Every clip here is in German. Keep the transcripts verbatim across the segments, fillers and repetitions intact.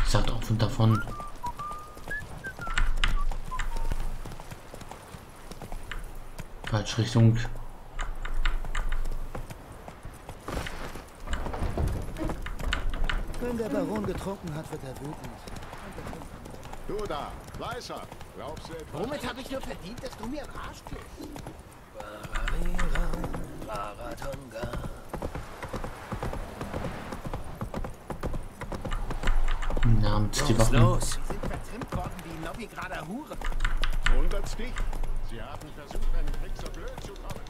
gesagt, auf und davon. Falsche Richtung. Wenn der Baron getrunken hat, wird er wütend. Du da, Weißer, glaubst du etwa? Womit habe ich nur verdient, dass du mir am Arsch kriegst? Namens die Waffen. Los! Sie sind vertrimmt worden wie Novigrader Hure. Wundert's dich? Sie haben versucht, einen Krieg so blöd zu kommen.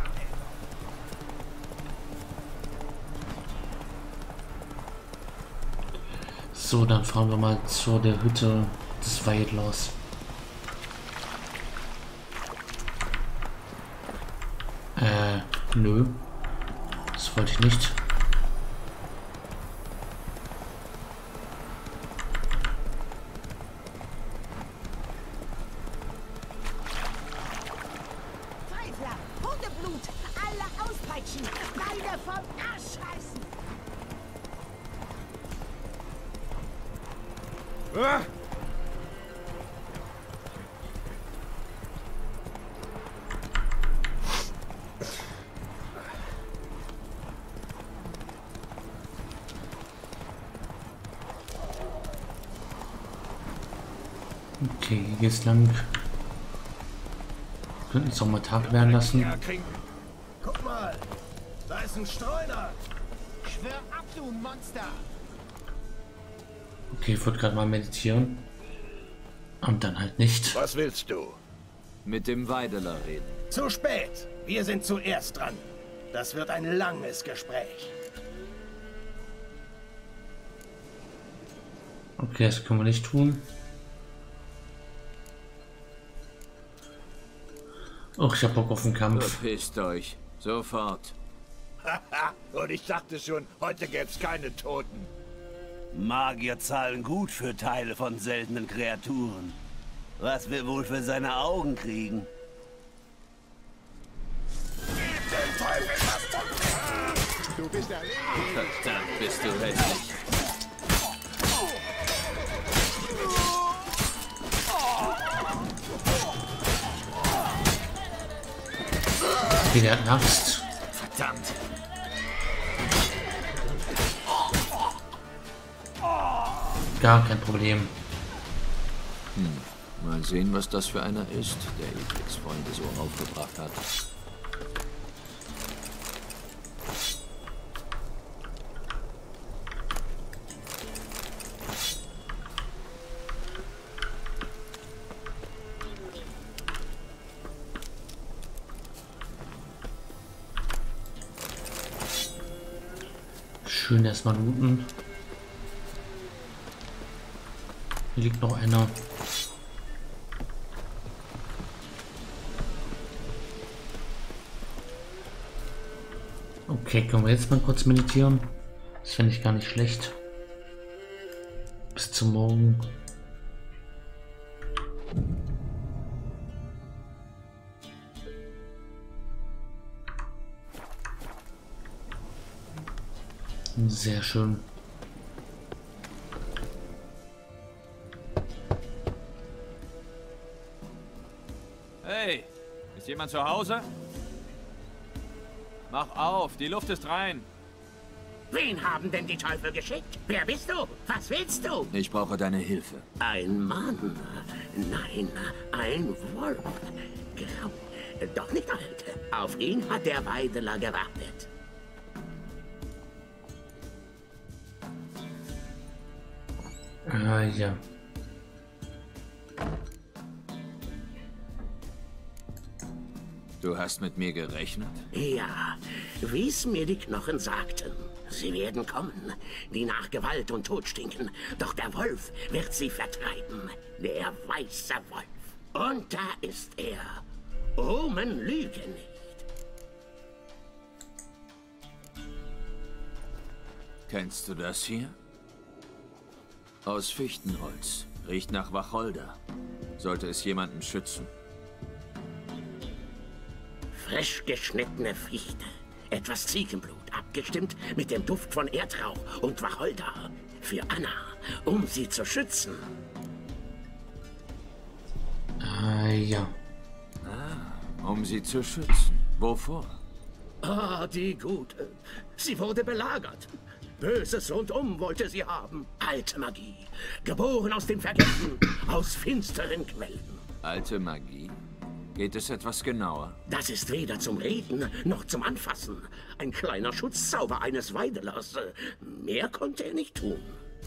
So, dann fahren wir mal zu der Hütte des Weidlers. Äh, nö. Das wollte ich nicht. Zweifler, Hundeblut, alle auspeitschen, beide vom Arsch reißen. Ah! Okay, hier geht's lang. Könnten es auch mal Tag werden lassen. Guck mal, da ist ein Streuner. Schwör ab, du Monster. Okay, ich wollte gerade mal meditieren. Und dann halt nicht. Was willst du? Mit dem Weideler reden. Zu spät. Wir sind zuerst dran. Das wird ein langes Gespräch. Okay, das können wir nicht tun. Och, ich hab Bock auf den Kampf. Verpisst euch. Sofort. Haha, und ich dachte schon, heute gäb's keine Toten. Magier zahlen gut für Teile von seltenen Kreaturen. Was wir wohl für seine Augen kriegen? Du bist erledigt. Verdammt, bist du hässlich. Okay, der hat eine Axt. Verdammt. Gar kein Problem. Hm. Mal sehen, was das für einer ist, der Edrics Freunde so aufgebracht hat. Schön erstmal looten. Hier liegt noch einer. Okay, können wir jetzt mal kurz meditieren? Das finde ich gar nicht schlecht. Bis zum Morgen. Sehr schön. Hey, ist jemand zu Hause? Mach auf, die Luft ist rein. Wen haben denn die Teufel geschickt? Wer bist du? Was willst du? Ich brauche deine Hilfe. Ein Mann. Nein, ein Wolf. Grau. Doch nicht alt. Auf ihn hat der Weideler gewartet. Ah, ja. Du hast mit mir gerechnet? Ja, wie es mir die Knochen sagten. Sie werden kommen, die nach Gewalt und Tod stinken. Doch der Wolf wird sie vertreiben. Der weiße Wolf. Und da ist er. Omen lüge nicht. Kennst du das hier? Aus Fichtenholz. Riecht nach Wacholder. Sollte es jemanden schützen. Frisch geschnittene Fichte. Etwas Ziegenblut, abgestimmt mit dem Duft von Erdrauch und Wacholder. Für Anna, um sie zu schützen. Ah, ja. Ah, um sie zu schützen. Wovor? Ah, die Gute. Sie wurde belagert. Böses Rundum wollte sie haben. Alte Magie. Geboren aus dem Vergessen. Aus finsteren Quellen. Alte Magie? Geht es etwas genauer? Das ist weder zum Reden noch zum Anfassen. Ein kleiner Schutzzauber eines Weidelers. Mehr konnte er nicht tun.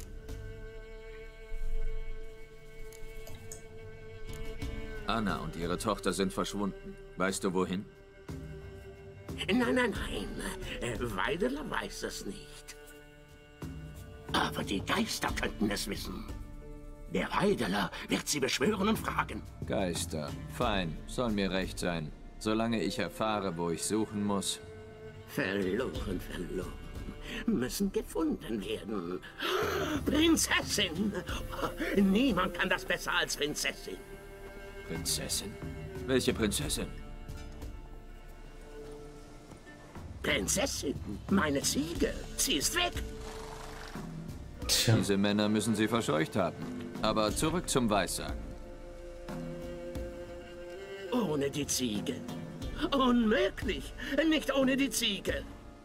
Anna und ihre Tochter sind verschwunden. Weißt du wohin? Nein, nein, nein. Äh, Weideler weiß es nicht. Aber die Geister könnten es wissen. Der Weideler wird sie beschwören und fragen. Geister. Fein. Soll mir recht sein. Solange ich erfahre, wo ich suchen muss. Verloren, verloren. Müssen gefunden werden. Prinzessin! Niemand kann das besser als Prinzessin. Prinzessin? Welche Prinzessin? Prinzessin, meine Ziege. Sie ist weg. Tja. Diese Männer müssen sie verscheucht haben. Aber zurück zum Weissagen. Ohne die Ziege. Unmöglich. Nicht ohne die Ziege.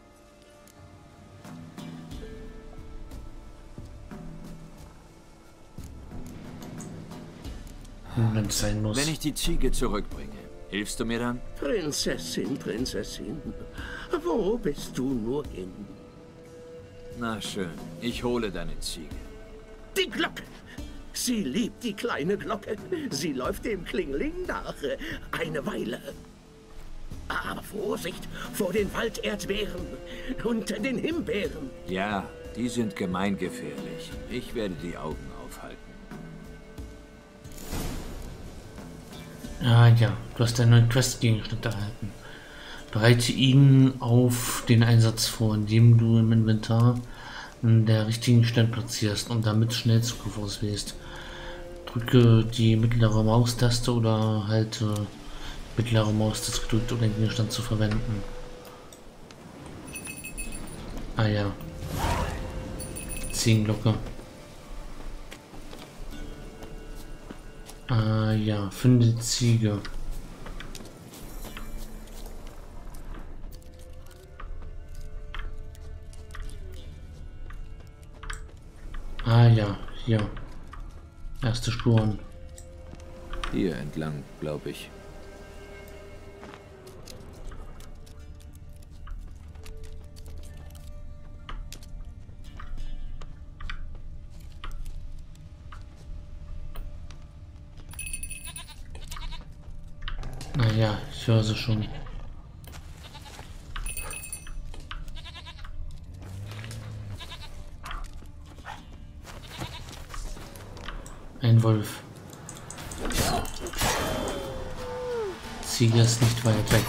Wenn es sein muss. Wenn ich die Ziege zurückbringe, hilfst du mir dann? Prinzessin, Prinzessin. Wo bist du nur hin? Na schön, ich hole deine Ziege. Die Glocke. Sie liebt die kleine Glocke. Sie läuft dem Klingling nach. Eine Weile. Aber Vorsicht vor den Walderdbeeren und den Himbeeren. Ja, die sind gemeingefährlich. Ich werde die Augen aufhalten. Ah ja, du hast einen neuen Questgegenstand erhalten. Bereite ihn auf den Einsatz vor, indem du im Inventar der richtigen Stelle platzierst und damit Schnellzugriff auswählst. Drücke die mittlere Maustaste oder halte mittlere Maustaste gedrückt, um den Gegenstand zu verwenden. Ah ja. Ziegenglocke. Ah ja, finde die Ziege. Ah ja, hier. Erste Spuren. Hier entlang, glaube ich. Naja, ich höre sie schon. Ein Wolf. Ziege ist nicht weit weg.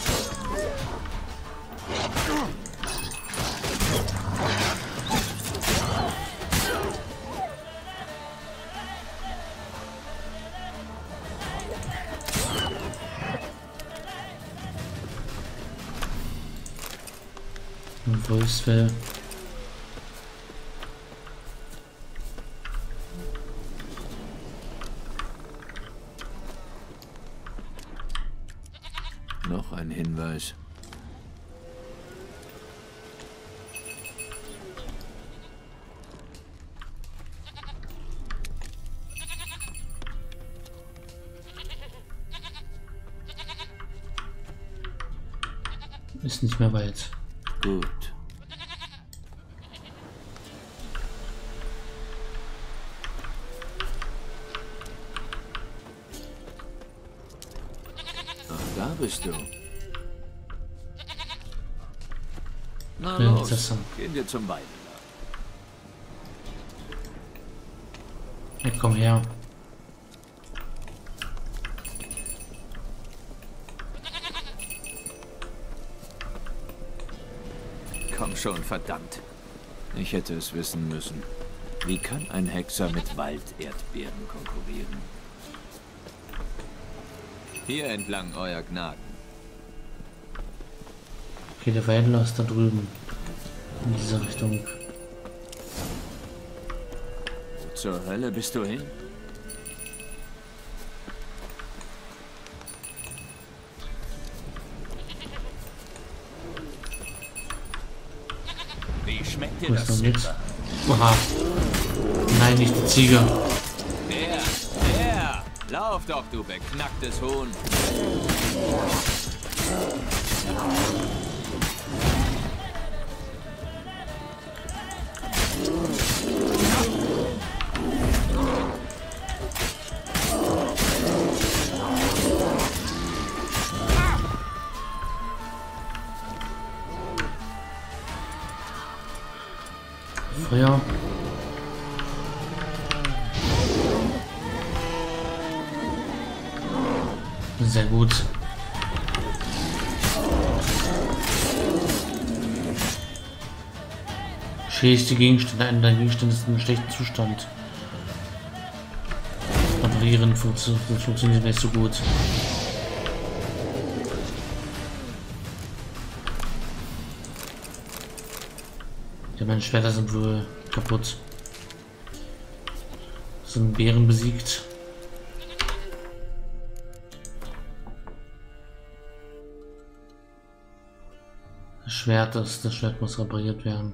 Ein Wolfsfell. Noch ein Hinweis. Ist nicht mehr weit. Gut. Ach, da bist du. Na los, gehen wir zum Weideler. Ja, komm her. Komm schon, verdammt. Ich hätte es wissen müssen. Wie kann ein Hexer mit Walderdbeeren konkurrieren? Hier entlang, euer Gnaden. Okay, der Weideler ist da drüben. In dieser Richtung. zur Hölle bist du hin? Wie schmeckt dir Wo ist das? noch nix? Oha. Nein, nicht die Ziege. Der, der! Lauf doch, du beknacktes Huhn! Feuer. Sehr gut. Schädigte Gegenstände, ein Gegenstand ist in einem schlechten Zustand. Reparieren funktio funktioniert nicht so gut. Ja, meine Schwerter sind wohl kaputt. Sind Bären besiegt. Das Schwert, das, das Schwert muss repariert werden.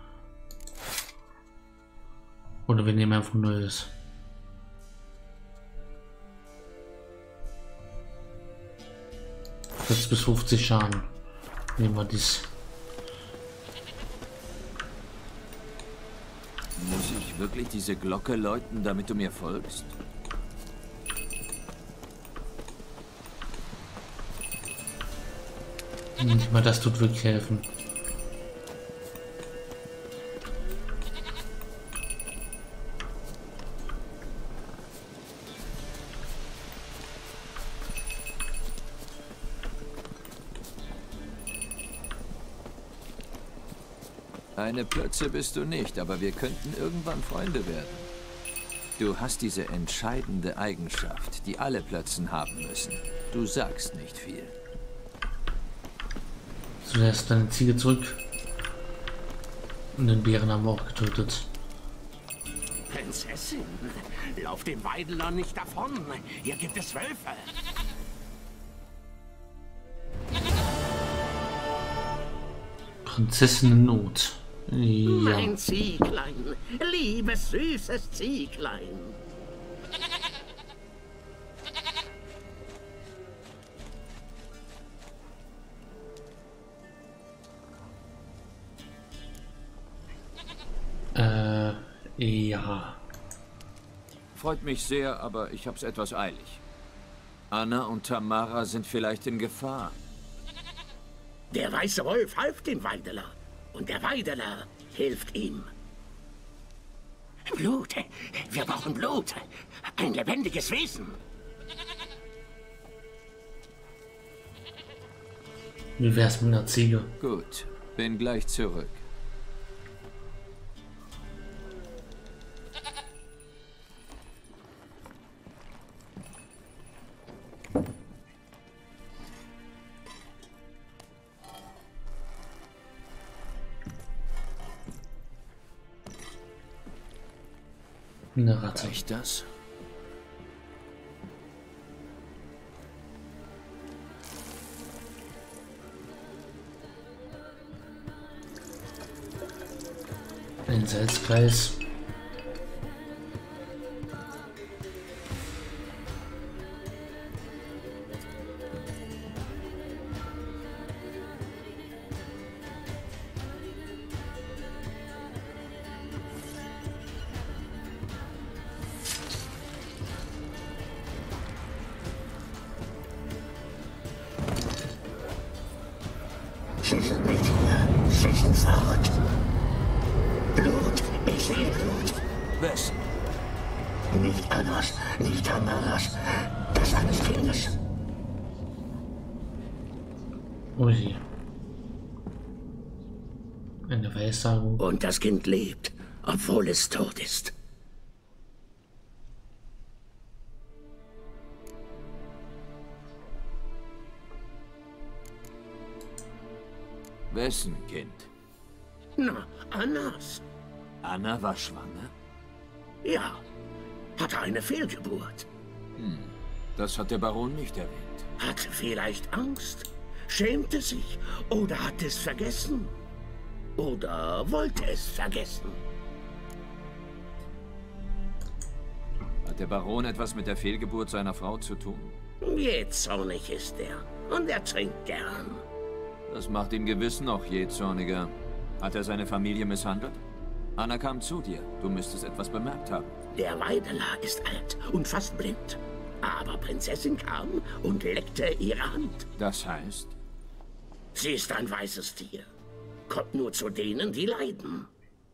Oder wir nehmen einfach neues. vierzig bis fünfzig Schaden. Nehmen wir dies. Muss ich wirklich diese Glocke läuten, damit du mir folgst? Nicht mal das tut wirklich helfen. Eine Plötze bist du nicht, aber wir könnten irgendwann Freunde werden. Du hast diese entscheidende Eigenschaft, die alle Plötzen haben müssen. Du sagst nicht viel. Zuerst deine Ziege zurück. Und den Bären haben wir auch getötet. Prinzessin, lauf dem Weideler nicht davon. Hier gibt es Wölfe. Prinzessin in Not. Ja. Mein Zieglein, liebes, süßes Zieglein. Äh, ja. Freut mich sehr, aber ich hab's etwas eilig. Anna und Tamara sind vielleicht in Gefahr. Der weiße Wolf half dem Weideler. Und der Weideler hilft ihm. Blut. Wir brauchen Blut. Ein lebendiges Wesen. Wie wär's mit einer Ziege? Gut, bin gleich zurück. Eine Ratte. Reicht das? Ein Salzkreis. Schießen mit mir, schießen fort. Blut, ich sehe Blut. Was? Nicht Annas, nicht Tamaras, das eines Kindes. Ui. Eine Weissagung. Und das Kind lebt, obwohl es tot ist. Wessen Kind? Na, Annas. Anna war schwanger? Ja, hatte eine Fehlgeburt. Hm, das hat der Baron nicht erwähnt. Hatte vielleicht Angst, schämte sich oder hat es vergessen. Oder wollte es vergessen. Hat der Baron etwas mit der Fehlgeburt seiner Frau zu tun? Jähzornig ist er und er trinkt gern. Das macht ihn gewiss noch jähzorniger. Hat er seine Familie misshandelt? Anna kam zu dir. Du müsstest etwas bemerkt haben. Der Weideler ist alt und fast blind. Aber Prinzessin kam und leckte ihre Hand. Das heißt? Sie ist ein weißes Tier. Kommt nur zu denen, die leiden.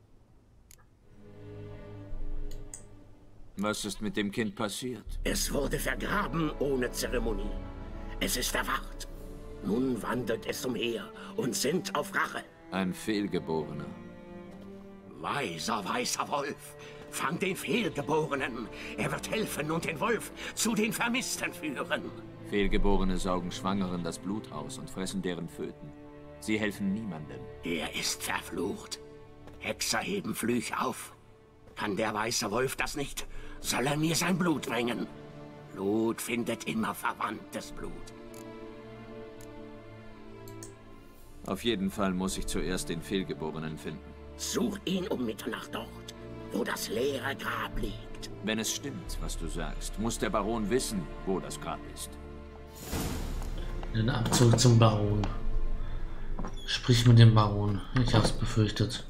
Was ist mit dem Kind passiert? Es wurde vergraben ohne Zeremonie. Es ist erwacht. Nun wandelt es umher und sinnt auf Rache. Ein Fehlgeborener. Weiser, weißer Wolf, fang den Fehlgeborenen. Er wird helfen und den Wolf zu den Vermissten führen. Fehlgeborene saugen Schwangeren das Blut aus und fressen deren Föten. Sie helfen niemandem. Er ist verflucht. Hexer heben Flüche auf. Kann der weiße Wolf das nicht, soll er mir sein Blut bringen. Blut findet immer verwandtes Blut. Auf jeden Fall muss ich zuerst den Fehlgeborenen finden. Such ihn um Mitternacht dort, wo das leere Grab liegt. Wenn es stimmt, was du sagst, muss der Baron wissen, wo das Grab ist. Den Abzug zum Baron. Sprich mit dem Baron. Ich hab's befürchtet.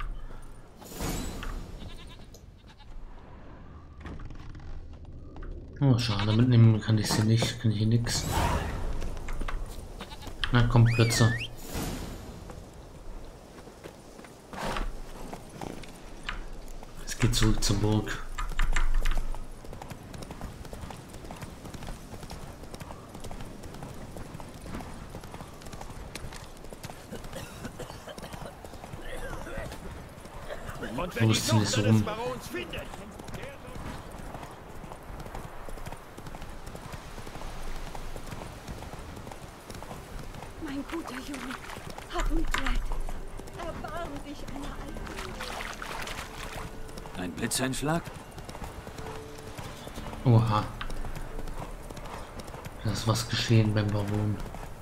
Oh, schade. Mitnehmen kann ich sie nicht. Kann ich hier nix. Na komm, Plötze. Es geht zurück zur Burg. Wo ist denn das rum? Mein guter Junge, hab Mitleid. Erbarm dich einer Alten. Ein Blitzeinschlag? Oha. Da ist was geschehen beim Baron.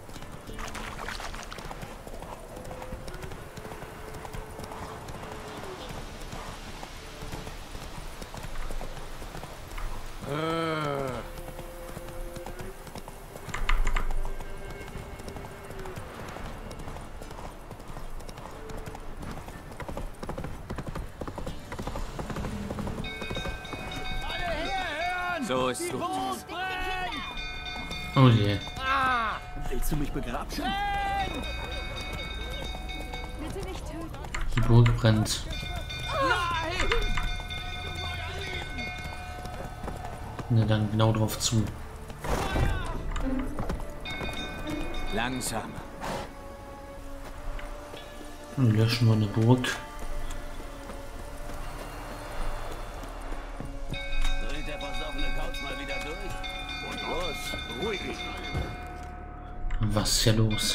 So ist gut. Oh je. Willst du mich begrapschen? Bitte nicht töten. Die Burg brennt. Ne, dann genau drauf zu. Langsam. Und löschen wir eine Burg. Dreht der versoffene Kauz mal wieder durch? Und los, ruhig. Was ist hier los?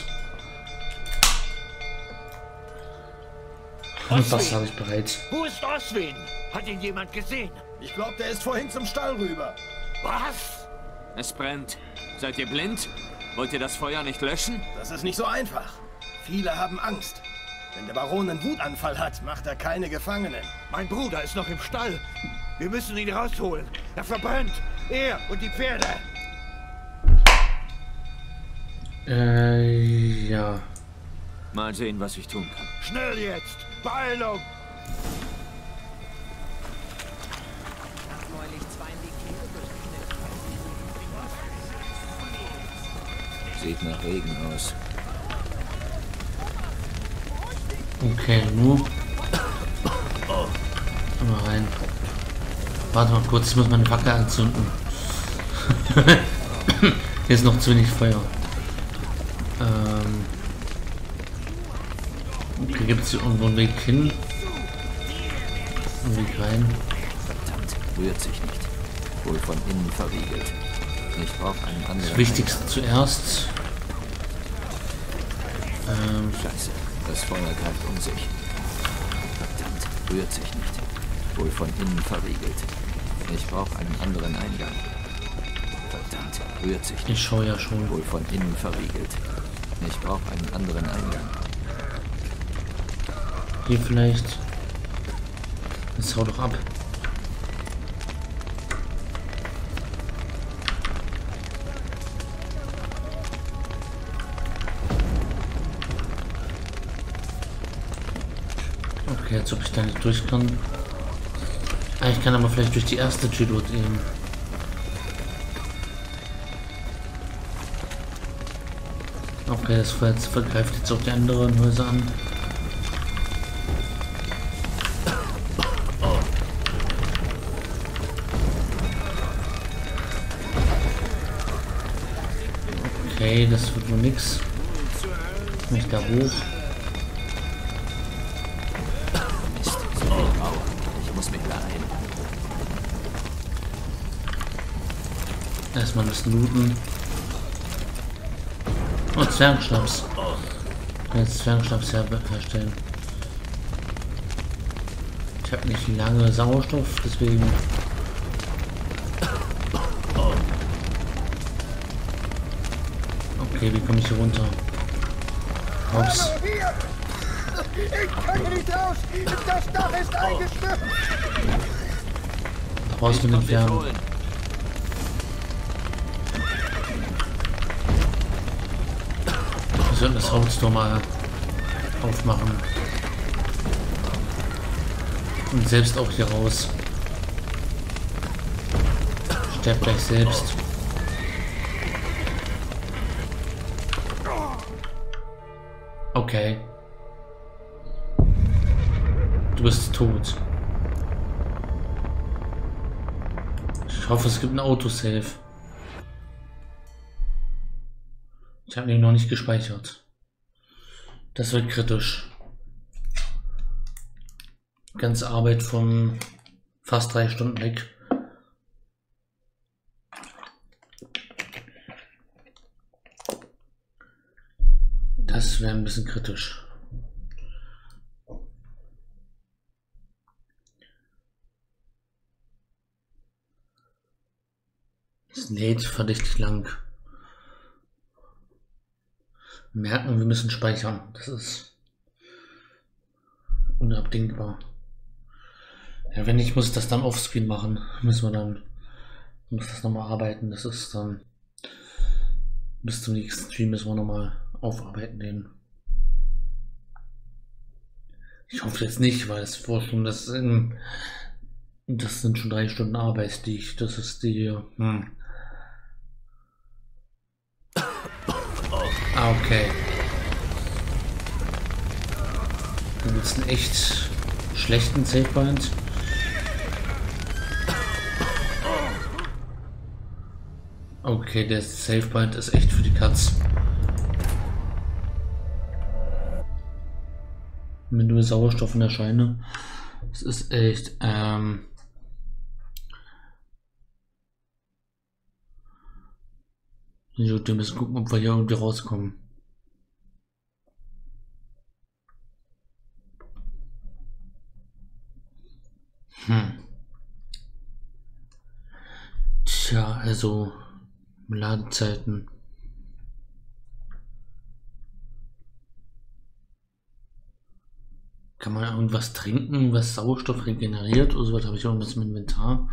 Und was habe ich bereit? Wo ist Oswin? Hat ihn jemand gesehen? Ich glaube, der ist vorhin zum Stall rüber. Was? Es brennt. Seid ihr blind? Wollt ihr das Feuer nicht löschen? Das ist nicht so einfach. Viele haben Angst. Wenn der Baron einen Wutanfall hat, macht er keine Gefangenen. Mein Bruder ist noch im Stall. Wir müssen ihn rausholen. Er verbrennt. Er und die Pferde. Äh, ja. Mal sehen, was ich tun kann. Schnell jetzt. Beeilung. Sieht nach Regen aus. Okay, nur. Mal rein. Warte mal kurz, ich muss meine Fackel anzünden. Hier ist noch zu wenig Feuer. Ähm. Okay, gibt es hier irgendwo einen Weg hin? Einen Weg rein. Verdammt, rührt sich nicht. Wohl von innen verriegelt. Ich brauche einen anderen. Das Wichtigste zuerst. Ähm. Scheiße, das Feuer greift um sich. Verdammt, rührt sich nicht. Wohl von innen verriegelt. Ich brauche einen anderen Eingang. Verdammt, rührt sich nicht. Ich schaue ja schon. Wohl von innen verriegelt. Ich brauche einen anderen Eingang. Hier vielleicht. Jetzt hau doch ab. Okay, jetzt ob ich da nicht durch kann. Ah, ich kann aber vielleicht durch die erste Tür dort eben. Okay, das vergreift jetzt auch die anderen Häuser an. Okay, das wird wohl nix. Nicht da hoch. Mist, so viel Rauch. Ich muss mich beeilen. Erstmal ein bisschen looten. Oh, Zwergenschnaps. Ich kann jetzt Zwergenschnaps her herstellen. Ich habe nicht lange Sauerstoff, deswegen. Okay, wie komme ich hier runter? Hops. Ich kann hier nicht raus! Das Dach ist eingestürzt! Raus mit den Pferden. Wir sollten das Haustor mal aufmachen. Und selbst auch hier raus. Sterb gleich selbst. Okay. Du bist tot. Ich hoffe, es gibt ein Autosave. Ich habe ihn noch nicht gespeichert. Das wird kritisch. Ganze Arbeit von fast drei Stunden weg. Das wäre ein bisschen kritisch. Es lädt verdächtig lang. Merken, wir müssen speichern. Das ist unabdingbar. Ja, wenn nicht, muss ich das dann offscreen machen. Müssen wir dann muss das nochmal arbeiten. Das ist dann bis zum nächsten Stream müssen wir nochmal aufarbeiten den. Ich hoffe jetzt nicht, weil es vor schon das in, das sind schon drei Stunden Arbeit, die ich, das ist die, hm. Ah, okay. Da gibt es einen echt schlechten Savepoint. Okay, der Savepoint ist echt für die Katz. Mit nur Sauerstoff in der Scheune. Es ist echt, ähm... Gut, wir müssen gucken, ob wir hier irgendwie rauskommen. Hm. Tja, also Ladezeiten. Kann man irgendwas trinken, was Sauerstoff regeneriert oder so? Was habe ich irgendwas im Inventar?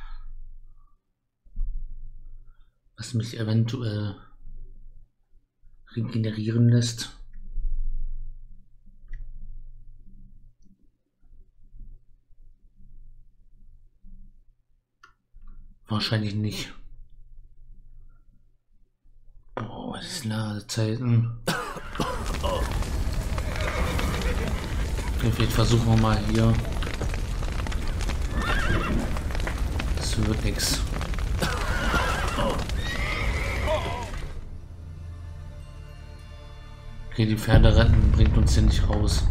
Was mich eventuell regenerieren lässt. Wahrscheinlich nicht. Boah, was ist Ladezeiten? Okay, vielleicht versuchen wir mal hier. Das wird nichts. Okay, die Pferde retten bringt uns hier nicht raus.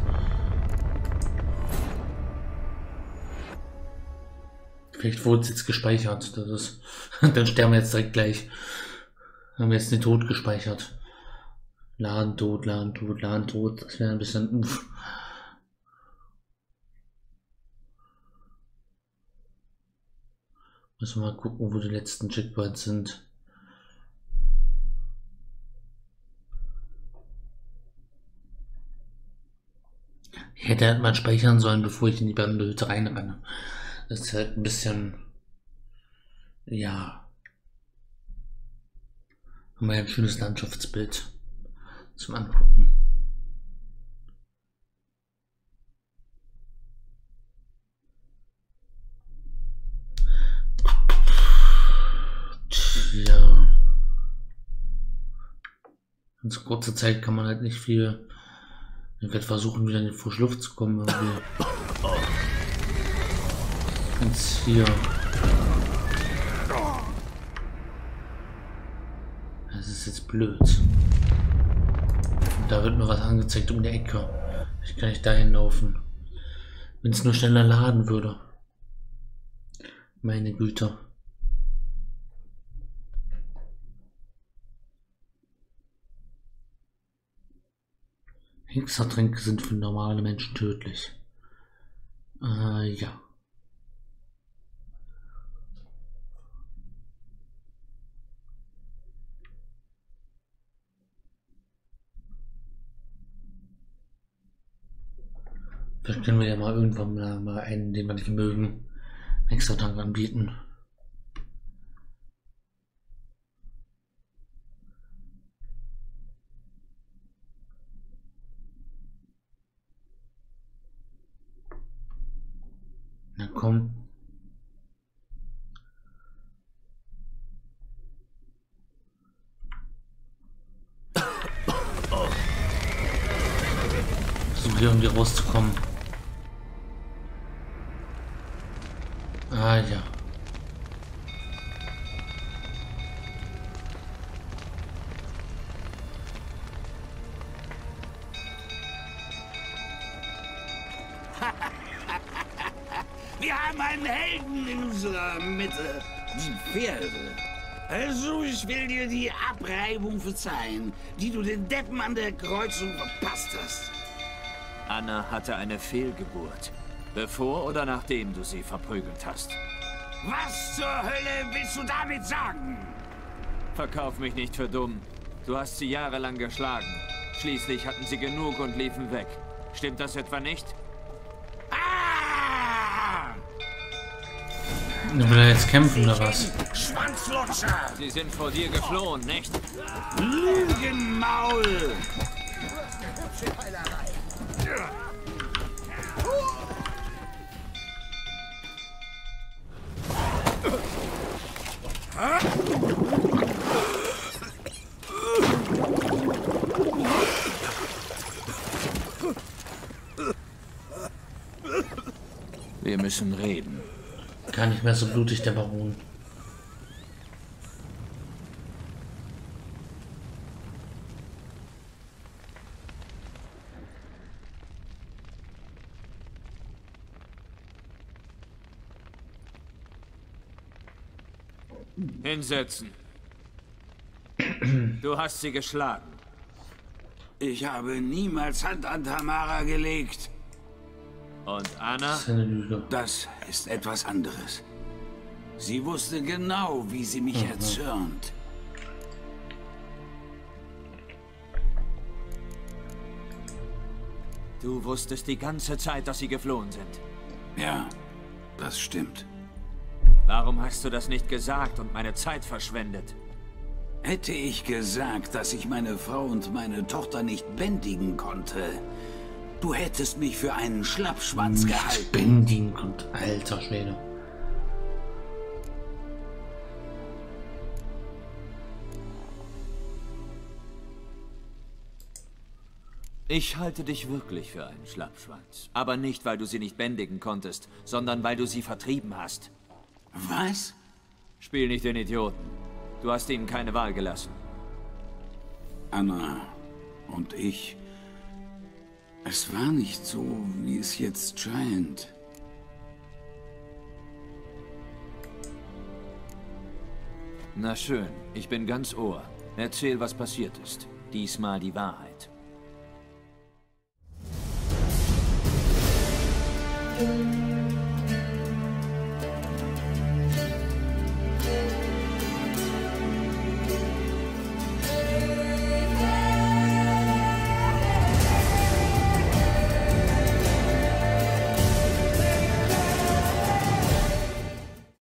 Vielleicht wurde es jetzt gespeichert. Das ist, dann sterben wir jetzt direkt gleich. Haben wir jetzt den Tod gespeichert. Laden tot, laden tot, laden tot. Das wäre ein bisschen uff. Müssen wir mal gucken, wo die letzten Checkpoints sind. Ich hätte halt mal speichern sollen, bevor ich in die Brandhütte reinrenne. Das ist halt ein bisschen, ja, haben wir ein schönes Landschaftsbild zum Angucken. Ja, in so kurzer Zeit kann man halt nicht viel. Ich werde versuchen, wieder in die frische Luft zu kommen. Irgendwie. Jetzt hier. Das ist jetzt blöd. Und da wird mir was angezeigt um die Ecke. Ich kann nicht dahin laufen. Wenn es nur schneller laden würde. Meine Güte. Hexertränke sind für normale Menschen tödlich. Äh, ja. Vielleicht können wir ja mal irgendwann mal, mal einen, den wir nicht mögen, Hexertrank anbieten. Na komm. Versuche hier irgendwie rauszukommen. Ah ja. Wir haben einen Helden in unserer Mitte. Die Pferde. Also, ich will dir die Abreibung verzeihen, die du den Deppen an der Kreuzung verpasst hast. Anna hatte eine Fehlgeburt. Bevor oder nachdem du sie verprügelt hast? Was zur Hölle willst du damit sagen? Verkauf mich nicht für dumm. Du hast sie jahrelang geschlagen. Schließlich hatten sie genug und liefen weg. Stimmt das etwa nicht? Ah! Will er jetzt kämpfen oder was? Schwanzlutscher! Sie sind vor dir geflohen, nicht? Lügenmaul! Wir müssen reden. Gar nicht mehr so blutig, der Baron. Hinsetzen. Du hast sie geschlagen. Ich habe niemals Hand an Tamara gelegt. Und Anna? Das ist eine Lüge. Das ist etwas anderes. Sie wusste genau, wie sie mich Mhm. erzürnt. Du wusstest die ganze Zeit, dass sie geflohen sind. Ja, das stimmt. Warum hast du das nicht gesagt und meine Zeit verschwendet? Hätte ich gesagt, dass ich meine Frau und meine Tochter nicht bändigen konnte, du hättest mich für einen Schlappschwanz Nicht gehalten. bändigen kommt, alter Schwede. Ich halte dich wirklich für einen Schlappschwanz. Aber nicht, weil du sie nicht bändigen konntest, sondern weil du sie vertrieben hast. Was? Spiel nicht den Idioten. Du hast ihnen keine Wahl gelassen. Anna und ich. Es war nicht so, wie es jetzt scheint. Na schön, ich bin ganz Ohr. Erzähl, was passiert ist. Diesmal die Wahrheit.